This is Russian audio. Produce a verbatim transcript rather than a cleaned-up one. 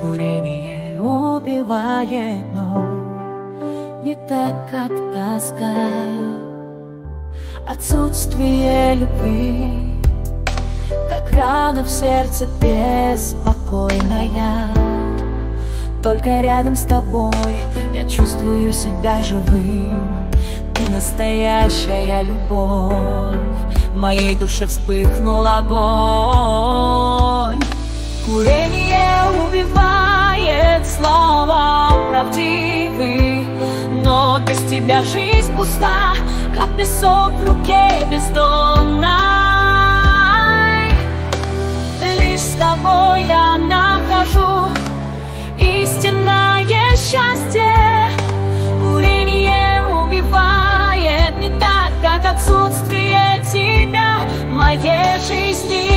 Курение убивает, но не так, как тоска. Отсутствие любви, как рана в сердце беспокойная. Только рядом с тобой я чувствую себя живым. Ты настоящая любовь, в моей душе вспыхнул огонь. Курение убивает, слова правдивы, но без тебя жизнь пуста, как песок в руке бездонной. Лишь с тобой я нахожу истинное счастье. Курение убивает, не так, как отсутствие тебя в моей жизни.